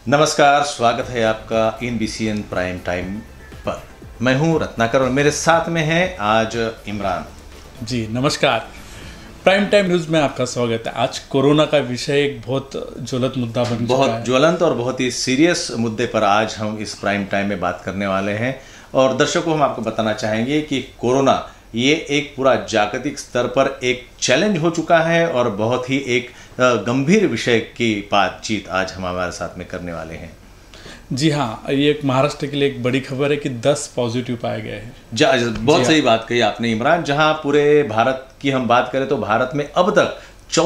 नमस्कार, स्वागत है आपका INBCN प्राइम टाइम पर। मैं हूं रत्नाकर और मेरे साथ में है आज इमरान जी। नमस्कार, प्राइम टाइम न्यूज़ में आपका स्वागत है। आज कोरोना का विषय एक बहुत ज्वलंत मुद्दा बन चुका है। बहुत ज्वलंत और बहुत ही सीरियस मुद्दे पर आज हम इस प्राइम टाइम में बात करने वाले हैं। और दर्शकों, हम आपको बताना चाहेंगे कि कोरोना ये एक पूरा जागतिक स्तर पर एक चैलेंज हो चुका है और बहुत ही एक गंभीर विषय की बातचीत आज हम हमारे साथ में करने वाले हैं। जी हाँ, ये एक महाराष्ट्र के लिए एक बड़ी खबर है कि 10 पॉजिटिव पाए गए हैं। बहुत सही बात कही आपने इमरान। जहां पूरे भारत की हम बात करें तो भारत में अब तक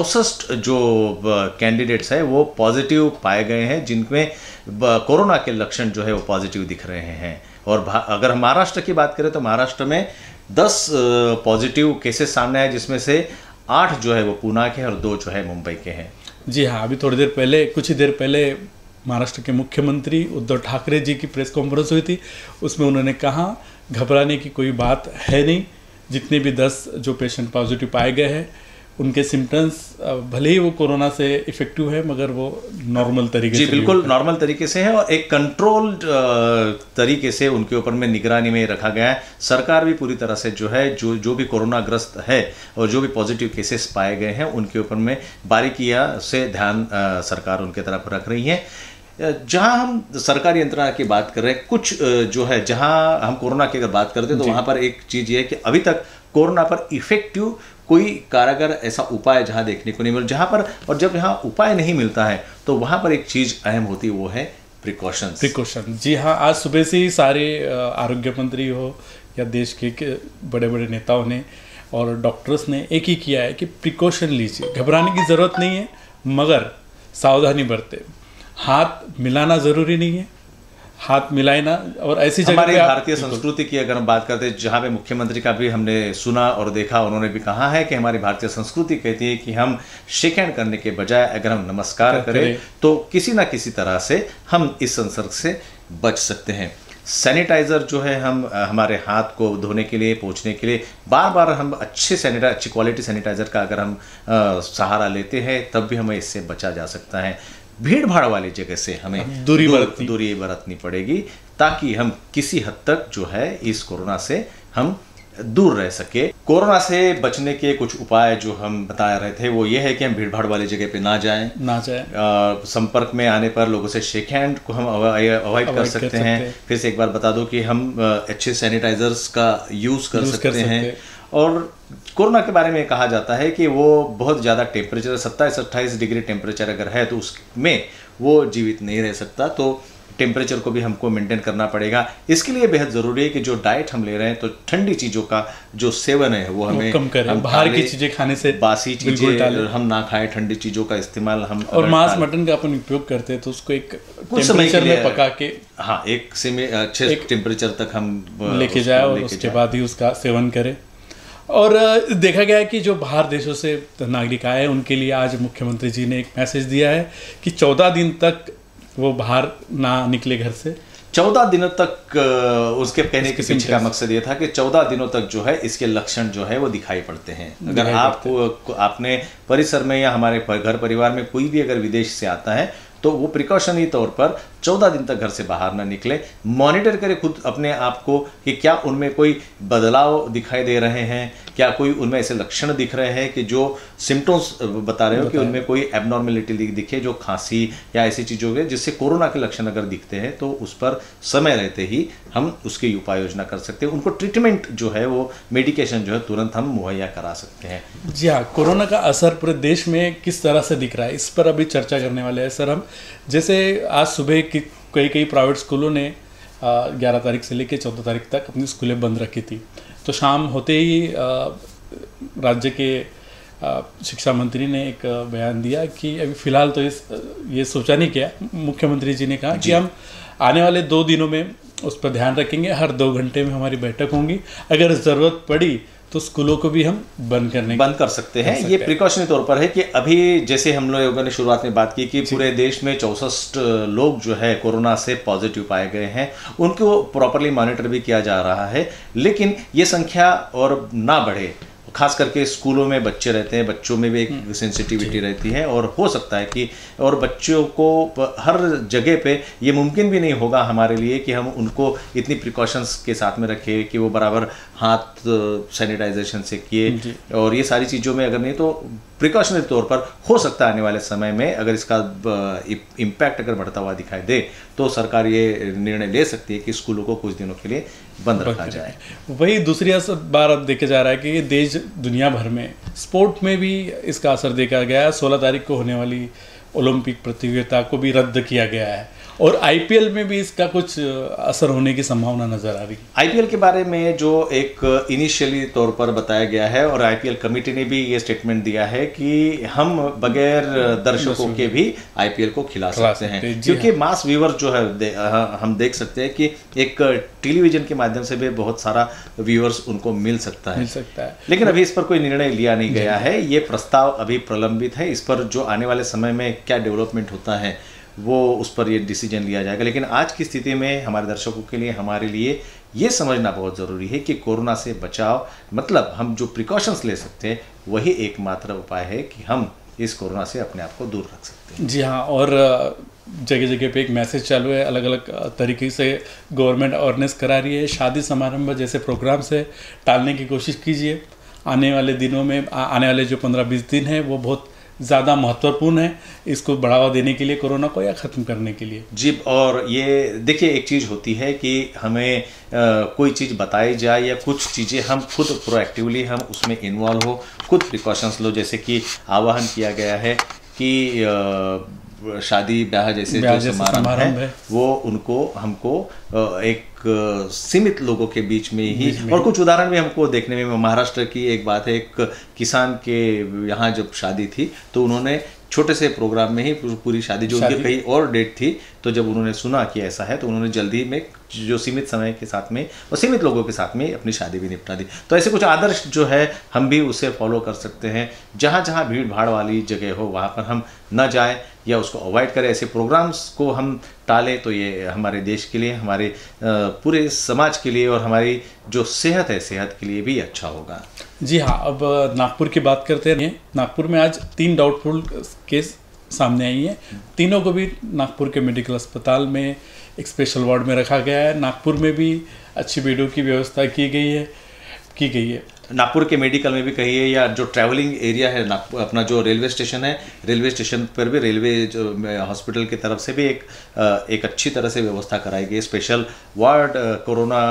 64 जो कैंडिडेट्स हैं वो पॉजिटिव पाए गए हैं, जिनमें कोरोना के लक्षण जो है वो पॉजिटिव दिख रहे हैं। और अगर हम महाराष्ट्र की बात करें तो महाराष्ट्र में 10 पॉजिटिव केसेस सामने आए, जिसमें से 8 जो है वो पूना के और 2 जो है मुंबई के हैं। जी हाँ, अभी कुछ ही देर पहले महाराष्ट्र के मुख्यमंत्री उद्धव ठाकरे जी की प्रेस कॉन्फ्रेंस हुई थी। उसमें उन्होंने कहा घबराने की कोई बात है नहीं। जितने भी 10 जो पेशेंट पॉजिटिव पाए गए हैं उनके सिम्टम्स भले ही वो कोरोना से इफेक्टिव है, मगर वो नॉर्मल तरीके से बिल्कुल नॉर्मल तरीके से है और एक कंट्रोल्ड तरीके से उनके ऊपर में निगरानी में रखा गया है। सरकार भी पूरी तरह से जो है जो भी कोरोना ग्रस्त है और जो भी पॉजिटिव केसेस पाए गए हैं उनके ऊपर में बारीकियां से ध्यान सरकार उनके तरफ रख रही है। जहां हम सरकारी यंत्रणा की बात कर रहे हैं, कुछ जो है जहां हम कोरोना की अगर बात करते हैं तो वहां पर एक चीज़ ये है कि अभी तक कोरोना पर इफेक्टिव कोई कारगर ऐसा उपाय जहां देखने को नहीं मिला। जहां पर और जब यहाँ उपाय नहीं मिलता है तो वहां पर एक चीज़ अहम होती है, वो है प्रिकॉशन। जी हाँ, आज सुबह से ही सारे आरोग्य मंत्री हो या देश के बड़े बड़े नेताओं ने और डॉक्टर्स ने एक ही किया है कि प्रिकॉशन लीजिए। घबराने की ज़रूरत नहीं है, मगर सावधानी बरते। हाथ मिलाना ज़रूरी नहीं है, हाथ मिलाए ना। और ऐसी जगह हमारी भारतीय संस्कृति की अगर हम बात करते हैं, जहाँ पे मुख्यमंत्री का भी हमने सुना और देखा, उन्होंने भी कहा है कि हमारी भारतीय संस्कृति कहती है कि हम शेक हैंड करने के बजाय अगर हम नमस्कार करें तो किसी ना किसी तरह से हम इस संसर्ग से बच सकते हैं। सैनिटाइज़र जो है हम हमारे हाथ को धोने के लिए, पोंछने के लिए बार बार हम अच्छी क्वालिटी सैनिटाइज़र का अगर हम सहारा लेते हैं तब भी हमें इससे बचा जा सकता है। भीड़ भाड़ वाली जगह से हमें दूरी बरतनी पड़ेगी, ताकि हम किसी हद तक जो है इस कोरोना से हम दूर रह सके। कोरोना से बचने के कुछ उपाय जो हम बता रहे थे वो ये है कि हम भीड़ भाड़ वाली जगह पे ना जाएं। संपर्क में आने पर लोगों से शेक हैंड को हम अवॉइड कर सकते हैं। फिर से एक बार बता दूं कि हम अच्छे सैनिटाइजर्स का यूज़ कर सकते हैं। और कोरोना के बारे में कहा जाता है कि वो बहुत ज़्यादा टेम्परेचर 27-28 डिग्री टेम्परेचर अगर है तो उसमें वो जीवित नहीं रह सकता। तो टेम्परेचर को भी हमको मेंटेन करना पड़ेगा। इसके लिए बेहद ज़रूरी है कि जो डाइट हम ले रहे हैं तो ठंडी चीज़ों का जो सेवन है वो हमें कम करें। बाहर की चीज़ें खाने से, बासी चीज़ें हम ना खाएं, ठंडी चीज़ों का इस्तेमाल हम। और मांस मटन का अपन उपयोग करते हैं तो उसको एक टेम्परेचर में पका के, हाँ, एक अच्छे टेम्परेचर तक हम लेके जाए और उसके बाद ही उसका सेवन करें। और देखा गया है कि जो बाहर देशों से नागरिक आए उनके लिए आज मुख्यमंत्री जी ने एक मैसेज दिया है कि 14 दिन तक वो बाहर ना निकले घर से। 14 दिनों तक उसके कहने के पीछे का मकसद ये था कि 14 दिनों तक जो है इसके लक्षण जो है वो दिखाई पड़ते हैं। अगर आपने परिसर में या हमारे घर परिवार में कोई भी अगर विदेश से आता है तो वो प्रिकॉशनरी तौर पर 14 दिन तक घर से बाहर ना निकले। मॉनिटर करें खुद अपने आप को कि क्या उनमें कोई बदलाव दिखाई दे रहे हैं, क्या कोई उनमें ऐसे लक्षण दिख रहे हैं कि जो सिम्टम्स बता रहे हो कि उनमें कोई एबनॉर्मेलिटी दिखे, जो खांसी या ऐसी चीज़ों के जिससे कोरोना के लक्षण अगर दिखते हैं तो उस पर समय रहते ही हम उसकी उपाय योजना कर सकते हैं। उनको ट्रीटमेंट जो है वो मेडिकेशन जो है तुरंत हम मुहैया करा सकते हैं। जी हाँ, कोरोना का असर पूरे देश में किस तरह से दिख रहा है, इस पर अभी चर्चा करने वाले हैं सर हम। जैसे आज सुबह की कई प्राइवेट स्कूलों ने 11 तारीख से लेकर 14 तारीख तक अपनी स्कूलें बंद रखी थी। तो शाम होते ही राज्य के शिक्षा मंत्री ने एक बयान दिया कि अभी फ़िलहाल तो ये सोचा नहीं किया। मुख्यमंत्री जी ने कहा कि हम आने वाले 2 दिनों में उस पर ध्यान रखेंगे। हर 2 घंटे में हमारी बैठक होंगी। अगर ज़रूरत पड़ी तो स्कूलों को भी हम बंद कर सकते हैं। ये प्रिकॉशनरी तौर पर है कि अभी जैसे हम लोगों ने शुरुआत में बात की कि पूरे देश में 64 लोग जो है कोरोना से पॉजिटिव पाए गए हैं, उनको प्रॉपरली मॉनिटर भी किया जा रहा है। लेकिन ये संख्या और ना बढ़े खास करके स्कूलों में बच्चे रहते हैं, बच्चों में भी एक सेंसिटिविटी रहती है, और हो सकता है कि और बच्चों को हर जगह पे ये मुमकिन भी नहीं होगा हमारे लिए कि हम उनको इतनी प्रिकॉशंस के साथ में रखें कि वो बराबर हाथ सैनिटाइजेशन से किए, और ये सारी चीज़ों में अगर नहीं तो प्रिकॉशनरी तौर पर हो सकता है आने वाले समय में अगर इसका इम्पैक्ट अगर बढ़ता हुआ दिखाई दे तो सरकार ये निर्णय ले सकती है कि स्कूलों को कुछ दिनों के लिए बंद रखा जाए। वही दूसरी बार अब देखा जा रहा है कि देश दुनिया भर में स्पोर्ट में भी इसका असर देखा गया है। 16 तारीख को होने वाली ओलंपिक प्रतियोगिता को भी रद्द किया गया है, और आईपीएल में भी इसका कुछ असर होने की संभावना नजर आ रही है। आईपीएल के बारे में जो एक इनिशियली तौर पर बताया गया है, और आईपीएल कमेटी ने भी ये स्टेटमेंट दिया है कि हम बगैर दर्शकों के भी आईपीएल को खिला सकते हैं, क्योंकि मास व्यूअर जो है हम देख सकते हैं कि एक टेलीविजन के माध्यम से भी बहुत सारा व्यूअर्स उनको मिल सकता है। लेकिन अभी इस पर कोई निर्णय लिया नहीं गया है, ये प्रस्ताव अभी प्रलंबित है। इस पर जो आने वाले समय में क्या डेवलपमेंट होता है वो उस पर ये डिसीजन लिया जाएगा। लेकिन आज की स्थिति में हमारे दर्शकों के लिए, हमारे लिए ये समझना बहुत ज़रूरी है कि कोरोना से बचाव मतलब हम जो प्रिकॉशंस ले सकते हैं वही एकमात्र उपाय है कि हम इस कोरोना से अपने आप को दूर रख सकते हैं। जी हाँ, और जगह जगह पे एक मैसेज चालू है, अलग अलग तरीके से गवर्नमेंट अवेयरनेस करा रही है। शादी समारंभ जैसे प्रोग्राम से टालने की कोशिश कीजिए। आने वाले दिनों में, आने वाले जो 15-20 दिन है वो बहुत ज़्यादा महत्वपूर्ण है, इसको बढ़ावा देने के लिए, कोरोना को, या ख़त्म करने के लिए। जी, और ये देखिए एक चीज़ होती है कि हमें कोई चीज़ बताई जाए या कुछ चीज़ें हम खुद प्रोएक्टिवली हम उसमें इन्वॉल्व हो, खुद प्रिकॉशंस लो। जैसे कि आह्वान किया गया है कि शादी ब्याह जैसे जो समारंभ है वो उनको हमको एक सीमित लोगों के बीच में ही, और कुछ उदाहरण भी हमको देखने में, महाराष्ट्र की एक बात है, एक किसान के यहाँ जब शादी थी तो उन्होंने छोटे से प्रोग्राम में ही पूरी शादी जो उनकी कहीं और डेट थी, तो जब उन्होंने सुना कि ऐसा है तो उन्होंने जल्दी में जो सीमित समय के साथ में और सीमित लोगों के साथ में अपनी शादी भी निपटा दी। तो ऐसे कुछ आदर्श जो है हम भी उसे फॉलो कर सकते हैं। जहाँ जहाँ भीड़ भाड़ वाली जगह हो वहाँ पर हम न जाएं या उसको अवॉइड करें, ऐसे प्रोग्राम्स को हम टालें, तो ये हमारे देश के लिए, हमारे पूरे समाज के लिए और हमारी जो सेहत है, सेहत के लिए भी अच्छा होगा। जी हाँ, अब नागपुर की बात करते हैं। नागपुर में आज 3 डाउटफुल केस सामने आई हैं। तीनों को भी नागपुर के मेडिकल अस्पताल में एक स्पेशल वार्ड में रखा गया है। नागपुर में भी अच्छी बेडों की व्यवस्था की गई है। नागपुर के मेडिकल में भी कहिए या जो ट्रैवलिंग एरिया है नागपुर, अपना जो रेलवे स्टेशन है, रेलवे स्टेशन पर भी रेलवे जो हॉस्पिटल की तरफ से भी एक अच्छी तरह से व्यवस्था कराई गई। स्पेशल वार्ड कोरोना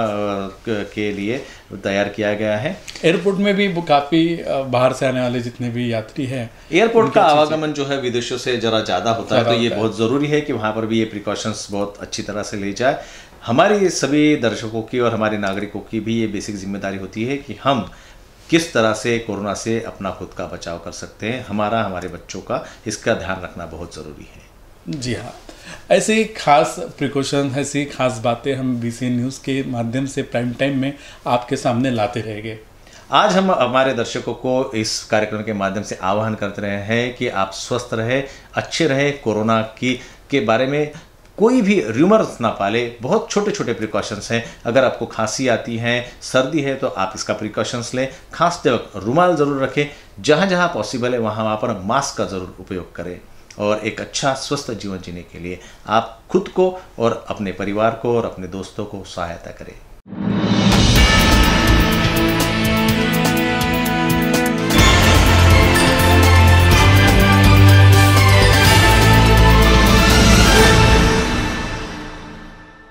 के लिए तैयार किया गया है। एयरपोर्ट में भी काफ़ी बाहर से आने वाले जितने भी यात्री हैं, एयरपोर्ट का आवागमन जो है विदेशों से ज़रा ज़्यादा होता है, तो ये बहुत ज़रूरी है कि वहाँ पर भी ये प्रिकॉशंस बहुत अच्छी तरह से ले जाए। हमारी सभी दर्शकों की और हमारे नागरिकों की भी ये बेसिक जिम्मेदारी होती है कि हम किस तरह से कोरोना से अपना खुद का बचाव कर सकते हैं, हमारे बच्चों का, इसका ध्यान रखना बहुत ज़रूरी है। जी हाँ, ऐसे ही खास प्रिकॉशन, ऐसी खास बातें हम BCN न्यूज़ के माध्यम से प्राइम टाइम में आपके सामने लाते रहेंगे। आज हम हमारे दर्शकों को इस कार्यक्रम के माध्यम से आह्वान करते रहे हैं कि आप स्वस्थ रहे, अच्छे रहे, कोरोना के बारे में कोई भी र्यूमर्स ना पाले। बहुत छोटे छोटे प्रिकॉशंस हैं। अगर आपको खांसी आती है, सर्दी है, तो आप इसका प्रिकॉशंस लें। खांसते वक्त रुमाल ज़रूर रखें, जहाँ जहाँ पॉसिबल है वहाँ पर मास्क का ज़रूर उपयोग करें, और एक अच्छा स्वस्थ जीवन जीने के लिए आप खुद को और अपने परिवार को और अपने दोस्तों को सहायता करें।